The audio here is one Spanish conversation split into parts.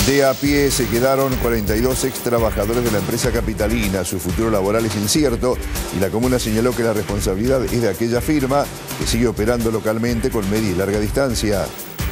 De a pie se quedaron 42 ex trabajadores de la empresa capitalina. Su futuro laboral es incierto y la comuna señaló que la responsabilidad es de aquella firma que sigue operando localmente con media y larga distancia.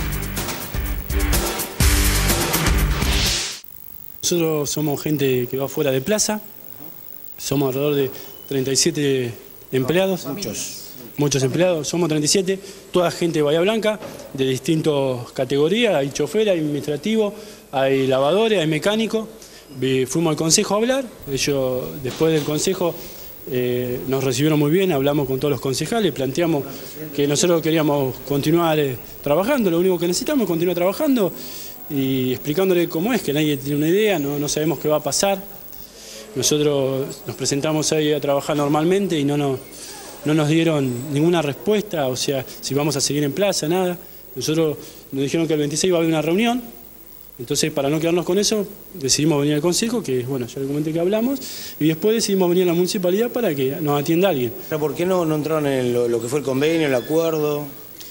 Nosotros somos gente que va fuera de plaza, somos alrededor de 37 empleados, muchos empleados, somos 37, toda gente de Bahía Blanca, de distintas categorías, hay chofer, hay administrativo, hay lavadores, hay mecánicos. Fuimos al consejo a hablar, ellos después del consejo nos recibieron muy bien, hablamos con todos los concejales, planteamos que nosotros queríamos continuar trabajando, lo único que necesitamos es continuar trabajando y explicándole cómo es, que nadie tiene una idea, no sabemos qué va a pasar. Nosotros nos presentamos ahí a trabajar normalmente y no nos dieron ninguna respuesta, o sea, si vamos a seguir en plaza, nada. Nosotros nos dijeron que el 26 va a haber una reunión, entonces para no quedarnos con eso decidimos venir al consejo, que bueno, ya le comenté que hablamos, y después decidimos venir a la municipalidad para que nos atienda alguien. ¿Por qué no entraron en lo que fue el convenio, el acuerdo?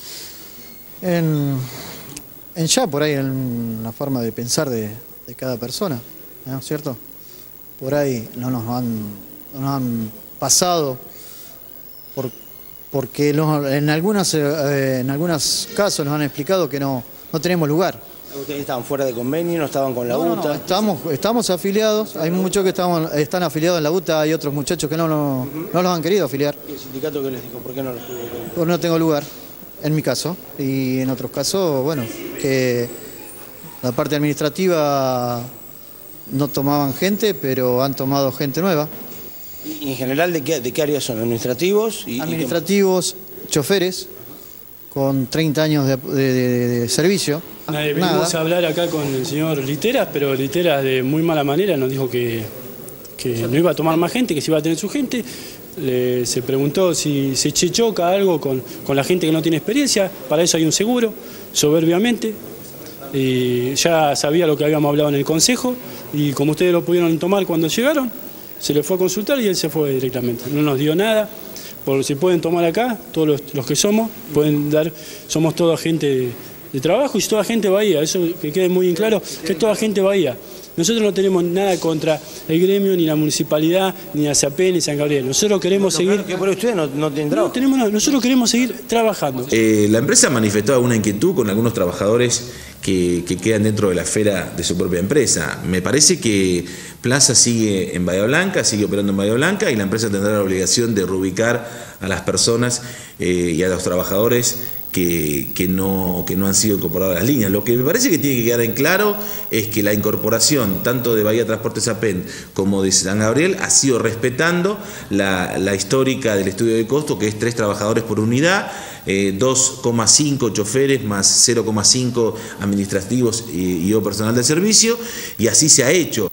En ya por ahí en la forma de pensar de cada persona, ¿no es cierto? Por ahí no nos han pasado porque en algunos casos nos han explicado que no tenemos lugar. ¿Ustedes estaban fuera de convenio, no estaban con la UTA? No, estamos afiliados, hay muchos que están afiliados en la UTA, hay otros muchachos que no los han querido afiliar. ¿Y el sindicato qué les dijo? ¿Por qué no los pudo? Porque no tengo lugar, en mi caso, y en otros casos, bueno, que la parte administrativa no tomaban gente, pero han tomado gente nueva. ¿Y en general de qué áreas son? ¿Administrativos? Administrativos, choferes, con 30 años de servicio. Venimos a hablar acá con el señor Literas, pero Literas de muy mala manera nos dijo que no iba a tomar más gente, que se iba a tener su gente. Se preguntó si se choca algo con la gente que no tiene experiencia, para eso hay un seguro, soberbiamente. Y ya sabía lo que habíamos hablado en el consejo y como ustedes lo pudieron tomar cuando llegaron, se le fue a consultar y él se fue directamente. No nos dio nada, por si pueden tomar acá, todos los que somos, pueden dar, somos toda gente de trabajo y toda gente Bahía, eso que quede muy en claro, que es toda gente Bahía. Nosotros no tenemos nada contra el gremio, ni la municipalidad, ni la SAP, ni San Gabriel. Nosotros queremos seguir... ¿Pero ustedes no tienen trabajo? Nosotros queremos seguir trabajando. La empresa manifestó alguna inquietud con algunos trabajadores que quedan dentro de la esfera de su propia empresa. Me parece que Plaza sigue en Bahía Blanca, sigue operando en Bahía Blanca y la empresa tendrá la obligación de reubicar a las personas y a los trabajadores que no han sido incorporados a las líneas. Lo que me parece que tiene que quedar en claro es que la incorporación tanto de Bahía Transportes Apen como de San Gabriel ha sido respetando la histórica del estudio de costo, que es 3 trabajadores por unidad, 2,5 choferes más 0,5 administrativos y o personal de servicio, y así se ha hecho.